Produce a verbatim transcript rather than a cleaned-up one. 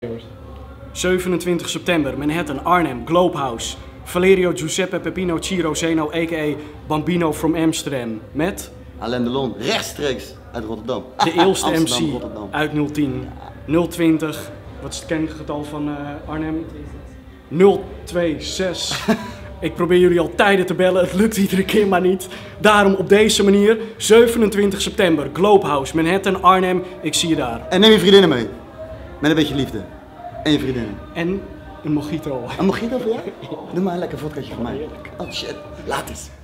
zevenentwintig september, Manhattan, Arnhem, Globehouse. Valerio Giuseppe Peppino Ciro Zeno, a k a. Bambino from Amsterdam. Met? Alain Delon, rechtstreeks uit Rotterdam. De eerste M C Rotterdam. uit nul tien. nul twintig, wat is het kengetal van uh, Arnhem? nul twee zes. Ik probeer jullie al tijden te bellen, het lukt iedere keer maar niet. Daarom op deze manier, zevenentwintig september, Globehouse, Manhattan, Arnhem, ik zie je daar. En neem je vriendinnen mee. Met een beetje liefde. En je vriendinnen. En een mojito. Een mojito voor jou? Doe maar een lekker vodkaatje voor mij. Oh shit, laat eens.